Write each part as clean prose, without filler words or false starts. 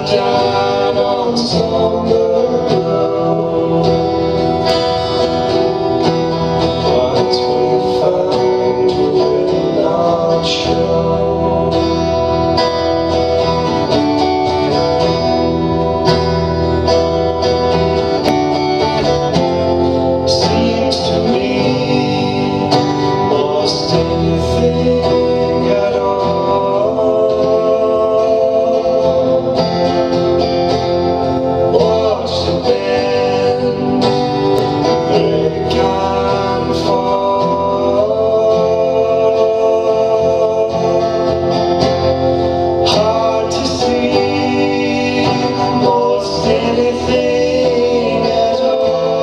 died on Somber. What we find will not show. Seems to me most anything at all. Watch the bend, they can fall. Hard to see most anything at all.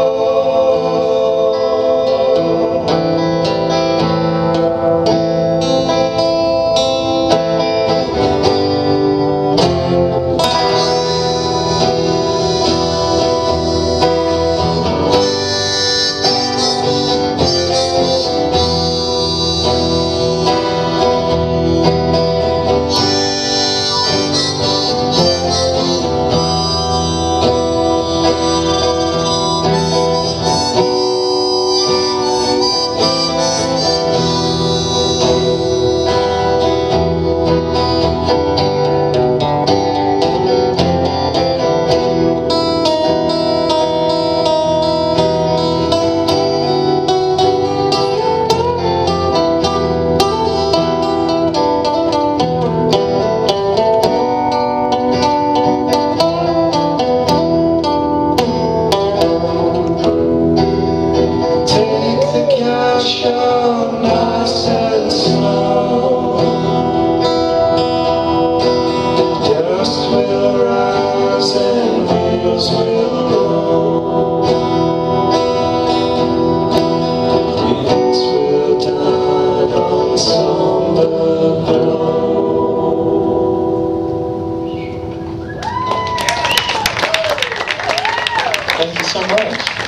Show nice and slow. Dust will rise and wheels will roll. Winds will die on somber ground. Thank you so much.